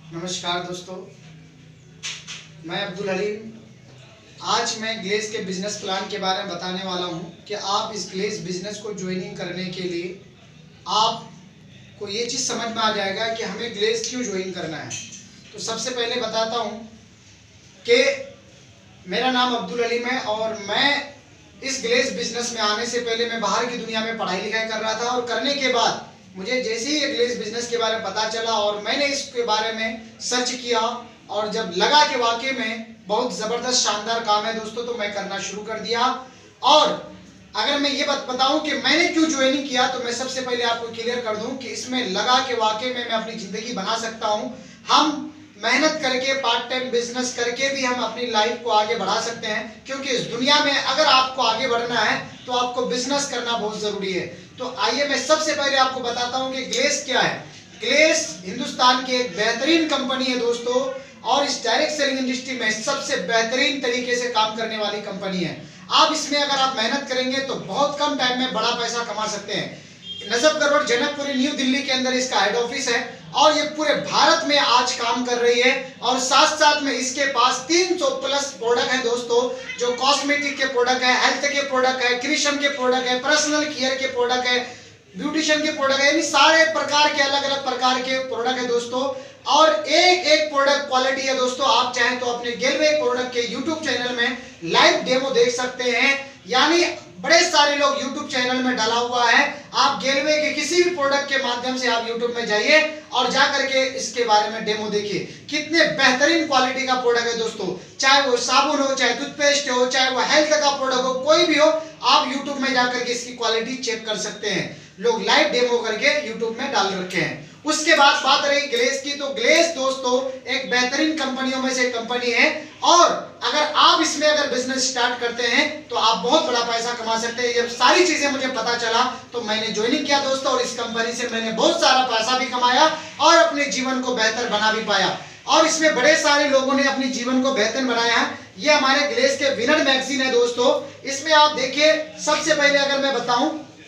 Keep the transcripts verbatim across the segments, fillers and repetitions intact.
नमस्कार दोस्तों, मैं अब्दुल हलीम। आज मैं ग्लेज के बिजनेस प्लान के बारे में बताने वाला हूं कि आप इस ग्लेज बिजनेस को ज्वाइनिंग करने के लिए आपको ये चीज़ समझ में आ जाएगा कि हमें ग्लेज क्यों ज्वाइन करना है। तो सबसे पहले बताता हूं कि मेरा नाम अब्दुल हलीम है और मैं इस ग्लेज बिजनेस में आने से पहले मैं बाहर की दुनिया में पढ़ाई लिखाई कर रहा था, और करने के बाद मुझे जैसे ही ग्लेज बिजनेस के बारे में पता चला और मैंने इसके बारे में सर्च किया, और जब लगा कि वाकई में बहुत ज़बरदस्त शानदार काम है दोस्तों, तो मैं करना शुरू कर दिया। और अगर मैं ये बात बताऊं कि मैंने क्यों ज्वाइनिंग किया, तो मैं सबसे पहले आपको क्लियर कर दूं कि इसमें लगा कि वाकई में मैं अपनी ज़िंदगी बना सकता हूं। हम मेहनत करके, पार्ट टाइम बिजनेस करके भी हम अपनी लाइफ को आगे बढ़ा सकते हैं, क्योंकि इस दुनिया में अगर आपको आगे बढ़ना है तो आपको बिजनेस करना बहुत ज़रूरी है। तो आइए मैं सबसे पहले आपको बताता हूं कि ग्लेज क्या है। ग्लेज हिंदुस्तान की एक बेहतरीन कंपनी है दोस्तों, और इस डायरेक्ट सेलिंग इंडस्ट्री में सबसे बेहतरीन तरीके से काम करने वाली कंपनी है। आप इसमें अगर आप मेहनत करेंगे तो बहुत कम टाइम में बड़ा पैसा कमा सकते हैं। नजफगढ़ रोड, जनकपुरी, न्यू दिल्ली के अंदर इसका हेड ऑफिस है, और ये पूरे भारत में आज काम कर रही है। और साथ साथ में इसके पास तीन सौ प्लस प्रोडक्ट हैं दोस्तों, जो कॉस्मेटिक के प्रोडक्ट है, हेल्थ के प्रोडक्ट है, क्रिएशन के प्रोडक्ट है, पर्सनल केयर के प्रोडक्ट है, ब्यूटिशियन के प्रोडक्ट है, यानी सारे प्रकार के अलग अलग प्रकार के प्रोडक्ट है दोस्तों। और एक एक प्रोडक्ट क्वालिटी है दोस्तों। आप चाहें तो अपने गेलवे प्रोडक्ट के यूट्यूब चैनल में लाइव डेमो देख सकते हैं, यानी बड़े सारे लोग यूट्यूब चैनल में डाला हुआ है। आप गेलवे के किसी भी प्रोडक्ट के माध्यम से आप यूट्यूब में जाइए और जाकर के इसके बारे में डेमो देखिए। कितने बेहतरीन क्वालिटी का प्रोडक्ट है दोस्तों, चाहे वो साबुन हो, चाहे टूथपेस्ट हो, चाहे वो हेल्थ का प्रोडक्ट हो, कोई भी हो, आप यूट्यूब में जाकर के इसकी क्वालिटी चेक कर सकते हैं। लोग लाइव डेमो करके यूट्यूब में डाल रखे हैं। उसके बाद बात रही ग्लेज की, तो ग्लेज दोस्तों एक बेहतरीन कंपनियों में से कंपनी है, और अगर आप इसमें अगर बिजनेस स्टार्ट करते हैं तो आप बहुत बड़ा पैसा कमा सकते हैं। जब सारी चीजें मुझे पता चला तो मैंने ज्वाइनिंग किया दोस्तों, और इस कंपनी से मैंने बहुत सारा पैसा भी कमाया और अपने जीवन को बेहतर बना भी पाया। और इसमें बड़े सारे लोगों ने अपने जीवन को बेहतर बनाया है। ये हमारे ग्लेज के विनर मैगजीन है दोस्तों। इसमें आप देखिए, सबसे पहले अगर मैं बताऊं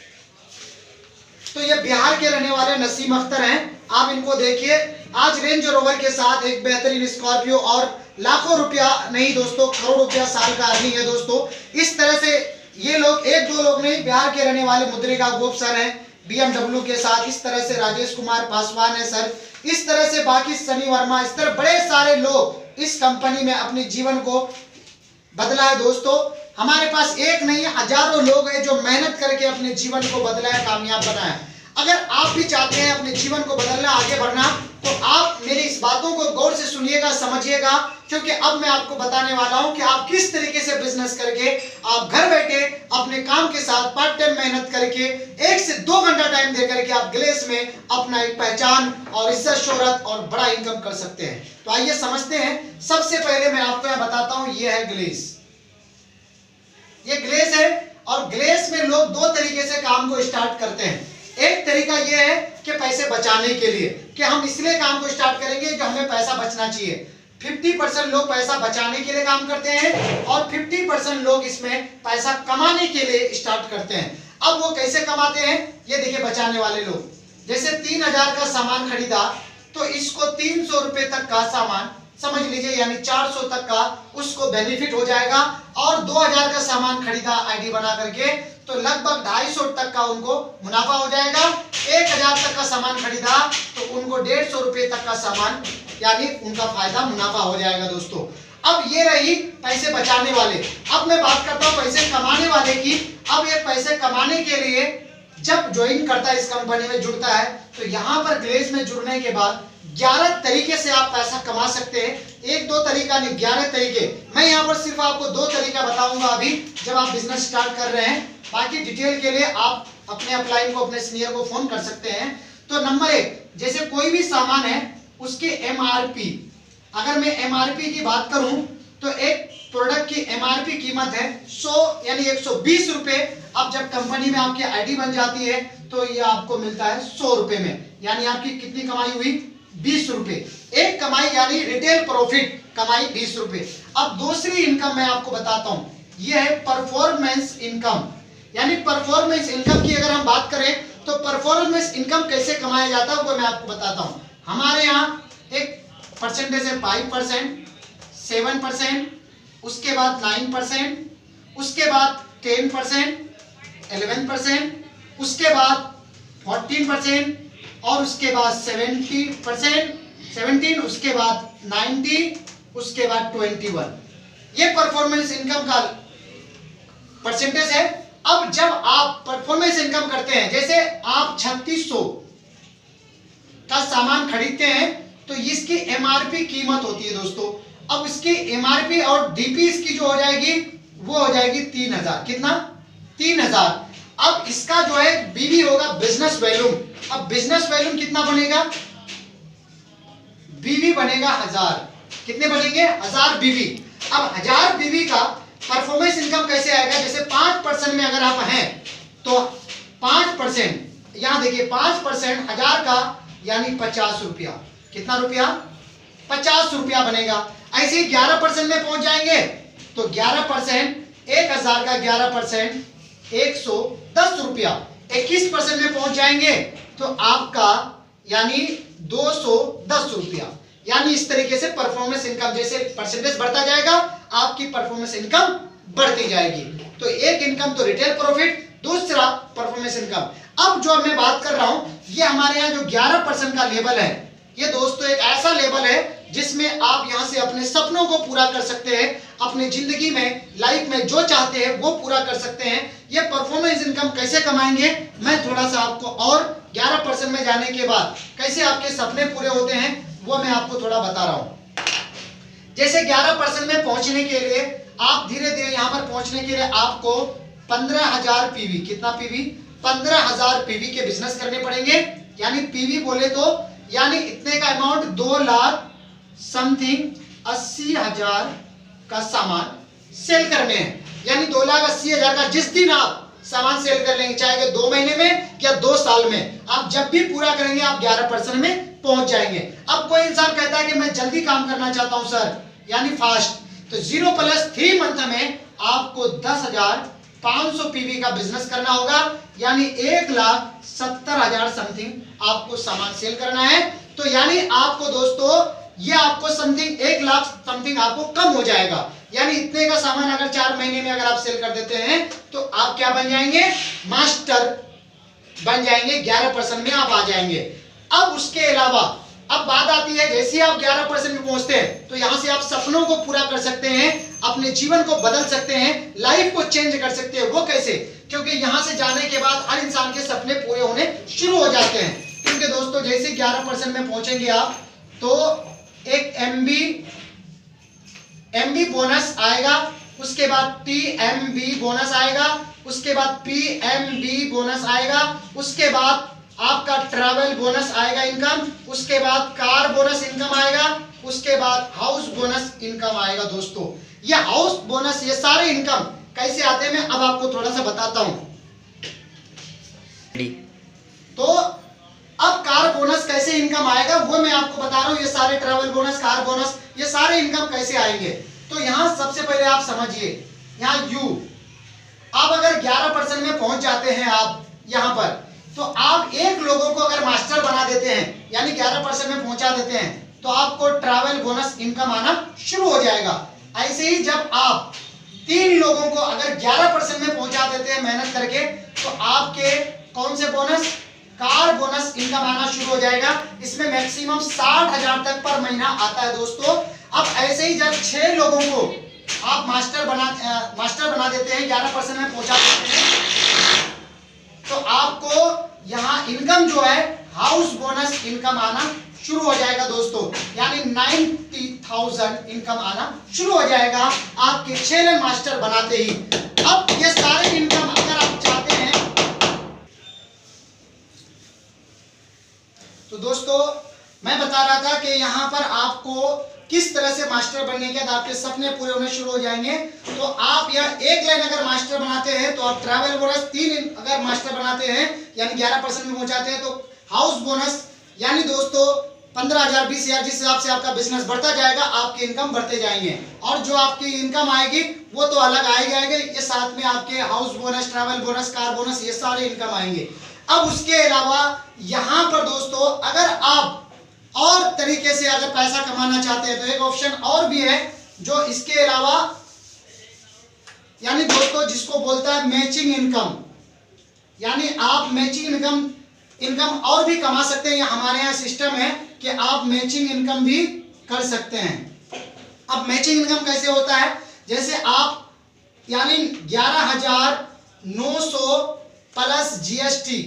तो ये बिहार के रहने वाले नसीम अख्तर हैं। आप इनको देखिए, आज रेंज रोवर के साथ एक बेहतरीन स्कॉर्पियो, और लाखों रुपया नहीं दोस्तों, करोड़ रुपया साल का अर्निंग है दोस्तों। इस तरह से ये लोग, एक दो लोग नहीं, बिहार के रहने वाले मुद्रिका गोप सर हैं बीएमडब्ल्यू के साथ। इस तरह से राजेश कुमार पासवान है सर। इस तरह से बाकी सनी वर्मा, इस तरह बड़े सारे लोग इस कंपनी में अपने जीवन को बदला है दोस्तों। हमारे पास एक नहीं, हजारों लोग हैं जो मेहनत करके अपने जीवन को बदला है, कामयाब बना है। अगर आप भी चाहते हैं अपने जीवन को बदलना, आगे बढ़ना, तो आप मेरी इस बातों को गौर से सुनिएगा, समझिएगा, क्योंकि अब मैं आपको बताने वाला हूं कि आप किस तरीके से बिजनेस करके आप घर बैठे अपने काम के साथ पार्ट टाइम मेहनत करके एक से दो घंटा टाइम दे करके आप ग्लेज में अपना एक पहचान और इज्जत, शोहरत और बड़ा इनकम कर सकते हैं। तो आइए समझते हैं। सबसे पहले मैं आपको यह बताता हूं, यह है ग्लेज। ये ग्लेज है, और ग्लेज में लोग दो तरीके से काम को स्टार्ट करते हैं। एक तरीका यह है कि पैसे बचाने के लिए, कि हम इसलिए काम को स्टार्ट करेंगे कि हमें पैसा बचना चाहिए। पचास परसेंट लोग पैसा बचाने के लिए काम करते हैं, और पचास परसेंट लोग इसमें पैसा कमाने के लिए स्टार्ट करते हैं। अब वो कैसे कमाते हैं, ये देखिए। बचाने वाले लोग, जैसे तीन हजार का सामान खरीदा तो इसको तीन सौ रुपए तक का सामान समझ लीजिए, यानी चार सौ तक का उसको बेनिफिट हो जाएगा। और दो हजार का सामान खरीदा आईडी बना करके तो लगभग ढाई सौ तक का उनको मुनाफा हो जाएगा। एक हजार तक का सामान खरीदा तो उनको डेढ़ सौ रुपए तक का सामान, यानी उनका फायदा, मुनाफा हो जाएगा दोस्तों। अब ये रही पैसे बचाने वाले। अब मैं बात करता हूँ पैसे कमाने वाले की। अब ये पैसे कमाने के लिए जब ज्वाइन करता है, इस कंपनी में जुड़ता है, तो यहाँ पर ग्लेज में जुड़ने के बाद ग्यारह तरीके से आप पैसा कमा सकते हैं। एक दो तरीका नहीं, ग्यारह तरीके। मैं यहाँ पर सिर्फ आपको दो तरीका बताऊंगा अभी, जब आप बिजनेस स्टार्ट कर रहे हैं। बाकी डिटेल के लिए आप अपने अपलाइन को, अपने सीनियर को फोन कर सकते हैं। तो नंबर एक, जैसे कोई भी सामान है उसके एमआरपी, अगर मैं एमआरपी की बात करूं तो एक प्रोडक्ट की एमआरपी कीमत है सौ, यानी एक सौ बीस रुपए। अब जब कंपनी में आपकी आईडी बन जाती है तो ये आपको मिलता है सौ रुपए में, यानी आपकी कितनी कमाई हुई, बीस रुपए। एक कमाई यानी रिटेल प्रॉफिट कमाई बीस रुपए। अब दूसरी इनकम मैं आपको बताता हूं, यह है परफॉर्मेंस इनकम। यानी परफॉर्मेंस इनकम की अगर हम बात करें तो परफॉर्मेंस इनकम कैसे कमाया जाता है वो मैं आपको बताता हूं। हमारे यहाँ एक परसेंटेज है फाइव परसेंट, सेवन परसेंट, उसके बाद नाइन परसेंट, उसके बाद टेन परसेंट, इलेवन परसेंट, उसके बाद फोर्टीन परसेंट, और उसके बाद सेवेंटी परसेंट, सेवेंटीन, उसके बाद नाइन्टी, उसके बाद ट्वेंटी वन। ये परफॉर्मेंस इनकम का परसेंटेज है। अब जब आप परफॉर्मेंस इनकम करते हैं, जैसे आप छत्तीस सौ का सामान खरीदते हैं तो इसकी एमआरपी कीमत होती है दोस्तों। अब इसकी एमआरपी और डीपी इसकी जो हो जाएगी वो हो जाएगी तीन हजार। कितना? तीन हजार। अब इसका जो है बीवी होगा बिजनेस वैल्यूम। अब बिजनेस वैल्यूम कितना बनेगा? बीवी बनेगा हजार। कितने बनेंगे? हजार बीवी। अब हजार बीवी का परफॉर्मेंस इनकम कैसे आएगा? जैसे पांच परसेंट में अगर आप हैं तो पांच परसेंट, यहां देखिए पांच परसेंट हजार का यानी पचास रुपया। कितना रुपया? पचास रुपया बनेगा। ऐसे ही ग्यारह परसेंट में पहुंच जाएंगे तो ग्यारह परसेंट एक हजार का ग्यारह परसेंट एक सौ दस रुपया। इक्कीस परसेंट में पहुंच जाएंगे तो आपका यानी दो सौ दस रुपया। यानी इस तरीके से परफॉर्मेंस इनकम, जैसे परसेंटेज बढ़ता जाएगा आपकी परफॉर्मेंस इनकम बढ़ती जाएगी। तो एक इनकम तो रिटेल प्रॉफिट, दूसरा परफॉर्मेंस इनकम। अब जो मैं बात कर रहा हूं ये हमारे यहाँ जो ग्यारह परसेंट का लेवल है, ये दोस्तों एक ऐसा लेवल है जिसमें आप यहां से अपने सपनों को पूरा कर सकते हैं, अपनी जिंदगी में लाइफ में जो चाहते हैं वो पूरा कर सकते हैं। ये परफॉर्मेंस इनकम कैसे कमाएंगे मैं थोड़ा सा आपको, और ग्यारह परसेंट में जाने के बाद कैसे आपके सपने पूरे होते हैं वो मैं आपको थोड़ा बता रहा हूं। जैसे ग्यारह परसेंट में पहुंचने के लिए आप धीरे धीरे यहां पर पहुंचने के लिए आपको पंद्रह हजार पीवी, कितना पीवी? पंद्रह हजार पीवी के बिजनेस करने पड़ेंगे। यानी पीवी बोले तो यानी इतने का अमाउंट दो लाख समथिंग अस्सी हजार का सामान सेल करने हैं। यानी दो लाख अस्सी हजार का जिस दिन आप सामान सेल कर लेंगे, चाहे कि दो महीने में या दो साल में, आप जब भी पूरा करेंगे आप ग्यारह परसेंट में पहुंच जाएंगे। अब कोई इंसान कहता है कि मैं जल्दी काम करना चाहता हूं सर, यानी फास्ट, तो जीरो प्लस थ्री मंथ में आपको दस हजार पांच सौ पीवी का बिजनेस करना होगा। यानी एक लाख सत्तर हजार समथिंग आपको सामान सेल करना है। तो यानी आपको दोस्तों ये आपको समथिंग एक लाख समथिंग आपको कम हो जाएगा। यानी इतने का सामान अगर चार महीने में अगर आप सेल कर देते हैं तो आप क्या बन जाएंगे? मास्टर बन जाएंगे। ग्यारह परसेंट में आप आ जाएंगे। अब उसके अलावा अब बात आती है, जैसे आप ग्यारह परसेंट में पहुंचते हैं तो यहां से आप सपनों को पूरा कर सकते हैं, अपने जीवन को बदल सकते हैं, लाइफ को चेंज कर सकते हैं। वो कैसे? क्योंकि यहां से जाने के बाद हर इंसान के सपने पूरे होने शुरू हो जाते हैं। क्योंकि दोस्तों जैसे ग्यारह परसेंट में पहुंचेंगे आप तो एक एमबी एमबी बोनस आएगा, उसके बाद टीएमबी बोनस आएगा, उसके बाद पीएमबी बोनस आएगा, उसके बाद आपका ट्रैवल बोनस आएगा इनकम, उसके बाद कार बोनस इनकम आएगा, उसके बाद हाउस बोनस इनकम आएगा। दोस्तों ये हाउस बोनस, ये सारे इनकम कैसे आते हैं मैं अब आपको थोड़ा सा बताता हूं। तो अब कार बोनस कैसे इनकम आएगा वो मैं आपको बता रहा हूं। ये सारे ट्रैवल बोनस, कार बोनस, ये सारे इनकम कैसे आएंगे। तो यहां सबसे पहले आप समझिए, यहां यू आप अगर ग्यारह परसेंट में पहुंच जाते हैं आप यहां पर, तो आप एक लोगों को अगर मास्टर बना देते हैं यानी ग्यारह परसेंट में पहुंचा देते हैं तो आपको ट्रैवल बोनस इनकम आना शुरू हो जाएगा। ऐसे ही जब आप तीन लोगों को अगर ग्यारह परसेंट में पहुंचा देते हैं मेहनत करके तो आपके कौन से बोनस? कार बोनस इनकम आना शुरू हो जाएगा। इसमें मैक्सिमम साठ हजार तक पर महीना आता है दोस्तों। अब ऐसे ही जब छह लोगों को आप मास्टर बना आ, मास्टर बना देते हैं, ग्यारह परसेंट में पहुंचा देते हैं, तो आपको यहाँ इनकम जो है हाउस बोनस इनकम आना शुरू हो जाएगा दोस्तों। यानी नाइन्टी थाउजेंड इनकम आना शुरू हो जाएगा आपके छह मास्टर बनाते ही। अब ये सारे इनकम अगर आप चाहते हैं तो दोस्तों मैं बता रहा था कि यहाँ पर आपको किस तरह से मास्टर बनने के बाद आपके सपने पूरे होने शुरू हो जाएंगे। तो आप यह एक लाइन अगर मास्टर बनाते हैं तो आप ट्रैवल बोनस तीन अगर मास्टर बनाते हैं यानी ग्यारह परसेंट में पहुंचाते हैं तो हाउस बोनस यानी दोस्तों पंद्रह हजार बीस हजार जिस हिसाब से आपका बिजनेस बढ़ता जाएगा आपकी इनकम बढ़ते जाएंगे। और जो आपकी इनकम आएगी वो तो अलग आएगी आएगी ये साथ में आपके house bonus, travel bonus, car bonus, ये सारे इनकम आएंगे। अब उसके अलावा यहाँ पर दोस्तों अगर आप और तरीके से अगर पैसा कमाना चाहते हैं तो एक ऑप्शन और भी है जो इसके अलावा, यानी दोस्तों जिसको बोलता है मैचिंग इनकम, यानी आप मैचिंग इनकम इनकम और भी कमा सकते हैं। हमारे यहाँ सिस्टम है कि आप मैचिंग इनकम भी कर सकते हैं। अब मैचिंग इनकम कैसे होता है, जैसे आप यानी ग्यारह हजार नौ सौ प्लस जीएसटी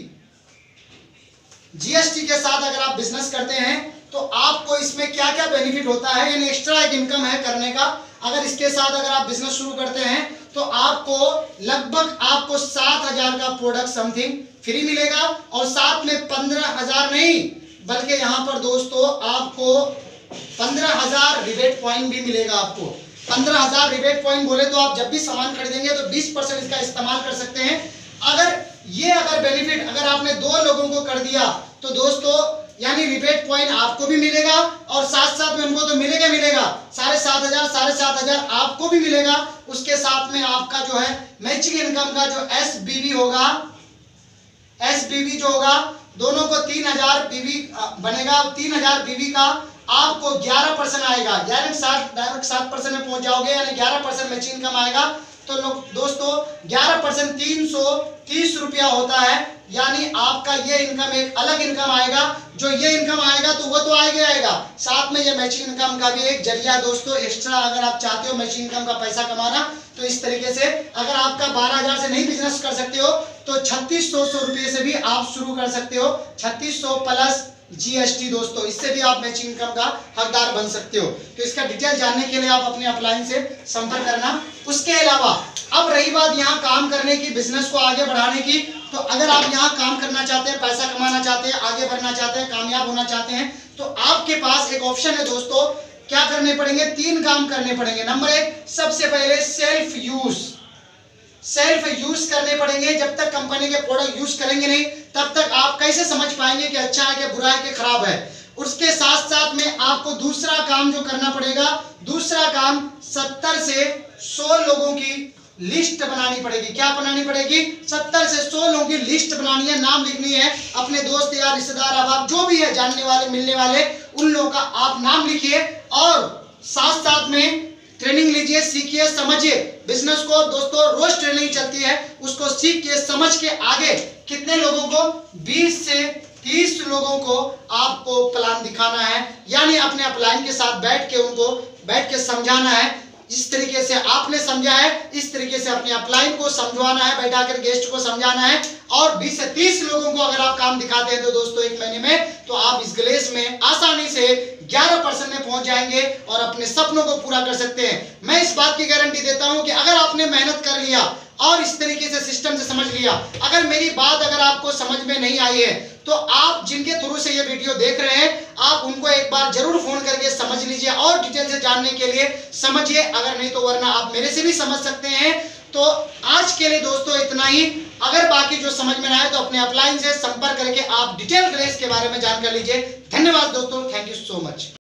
जीएसटी के साथ अगर आप बिजनेस करते हैं तो आपको इसमें क्या क्या बेनिफिट होता है, यानी एक्स्ट्रा एक इनकम है करने का। अगर इसके साथ अगर आप बिजनेस शुरू करते हैं तो आपको लगभग आपको सात हजार का प्रोडक्ट समथिंग फ्री मिलेगा, और साथ में पंद्रह हजार नहीं बल्कि यहाँ पर दोस्तों आपको पंद्रह हजार रिबेट पॉइंट भी मिलेगा। आपको पंद्रह हजार रिबेट पॉइंट बोले तो आप जब भी सामान खरीदेंगे तो बीस परसेंट इसका इस्तेमाल कर सकते हैं। अगर ये अगर बेनिफिट अगर आपने दो लोगों को कर दिया तो दोस्तों यानी रिबेट पॉइंट आपको भी मिलेगा और साथ साथ में उनको तो मिलेगा मिलेगा साढ़े सात हजार साढ़े सात हजार आपको भी मिलेगा। उसके साथ में आपका जो है मैचिंग इनकम का जो एस बी बी होगा, एस बी बी जो होगा दोनों को तीन हजार बीवी बनेगा। तीन हजार बीवी का आपको ग्यारह परसेंट आएगा, यानी सात डायरेक्ट सात परसेंट में पहुंच जाओगे, यानी ग्यारह परसेंट मैचिंग इनकम आएगा। तो लोग दोस्तों ग्यारह परसेंट तीन सौ तीस रुपया होता है, यानी आपका ये इनकम एक अलग इनकम आएगा। जो ये इनकम आएगा तो वो तो आएगा आएगा साथ में ये मैचिंग इनकम का भी एक जरिया दोस्तों एक्स्ट्रा। अगर आप चाहते हो मैचिंग इनकम का पैसा कमाना तो इस तरीके से अगर आपका बारह हजार से नहीं बिजनेस कर सकते हो तो छत्तीस सौ सौ रुपये से भी आप शुरू कर सकते हो। छत्तीस सौ प्लस जीएसटी दोस्तों, इससे भी आप मैचिंग इनकम का हकदार बन सकते हो। तो इसका डिटेल जानने के लिए आप अपने अपलाइन से संपर्क करना। उसके अलावा अब रही बात यहाँ काम करने की, बिजनेस को आगे बढ़ाने की, तो अगर आप यहाँ काम करना चाहते हैं, पैसा कमाना चाहते हैं, आगे बढ़ना चाहते हैं, कामयाब होना चाहते हैं तो आपके पास एक ऑप्शन है दोस्तों। क्या करने पड़ेंगे, तीन काम करने पड़ेंगे। नंबर एक, सबसे पहले सेल्फ यूज सेल्फ यूज करने पड़ेंगे। जब तक कंपनी के प्रोडक्ट यूज करेंगे नहीं तब तक आप कैसे समझ पाएंगे कि अच्छा है कि बुरा है कि खराब है। उसके साथ साथ में आपको दूसरा काम जो करना पड़ेगा, दूसरा काम सत्तर से सौ लोगों की लिस्ट बनानी पड़ेगी। क्या बनानी पड़ेगी, सत्तर से सौ लोगों की लिस्ट बनानी है, नाम लिखनी है। अपने दोस्त यार रिश्तेदार अब जो भी है जानने वाले मिलने वाले उन लोगों का आप नाम लिखिए और साथ साथ में ट्रेनिंग लीजिए, सीखिए, समझिए। बिजनेस को दोस्तों रोज ट्रेनिंग चलती है, उसको सीख के समझ के आगे कितने लोगों को, बीस से तीस लोगों को आपको प्लान दिखाना है, यानी अपने अपलाइन के साथ बैठ के उनको बैठ के समझाना है। जिस तरीके से आपने समझा है इस तरीके से अपने अपलाइन को समझवाना है, बैठा कर गेस्ट को समझाना है। और बीस से तीस लोगों को अगर आप काम दिखाते हैं तो दोस्तों एक महीने में तो आप इस ग्लेस में आसानी से ग्यारह परसेंट में पहुंच जाएंगे और अपने सपनों को पूरा कर सकते हैं। मैं इस बात की गारंटी देता हूं कि अगर आपने मेहनत कर लिया और इस तरीके से सिस्टम से समझ लिया, अगर मेरी बात अगर आपको समझ में नहीं आई है तो आप जिनके थ्रू से ये वीडियो देख रहे हैं आप उनको एक बार जरूर फोन करके समझ लीजिए और डिटेल से जानने के लिए समझिए। अगर नहीं तो वरना आप मेरे से भी समझ सकते हैं। तो आज के लिए दोस्तों इतना ही। अगर बाकी जो समझ में ना आए तो अपने अपलाइन से संपर्क करके आप डिटेल ग्लेस के बारे में जानकर लीजिए। धन्यवाद दोस्तों, थैंक यू सो मच।